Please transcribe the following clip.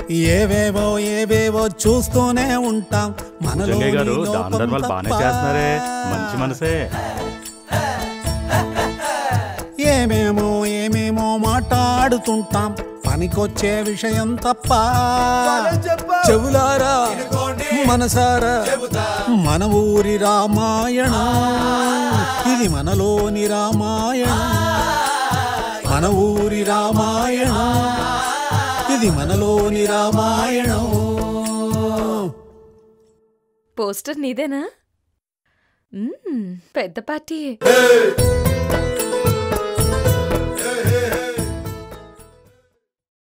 ఏవేవో ఏవేవో చూస్తూనే ఉంటాం మనలో గారు దాన ధర్మాలు బాగానే చేస్తున్నారే, మంచి మనసే. ఏమేమో ఏమేమో మాట్లాడుతుంటాం పనికొచ్చే విషయం తప్ప. చెవులారా మనసారా మన ఊరి రామాయణం ఇది, మనలోని రామాయణం మన ఊరి రామాయణం ఇది, మనలోని రామాయణం. పోస్టర్ నీదేనా? పెద్ద పార్టీ.